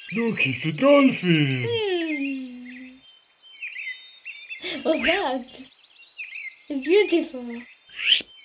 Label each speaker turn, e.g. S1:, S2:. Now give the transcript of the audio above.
S1: Look, it's a dolphin.
S2: What's that? It's beautiful.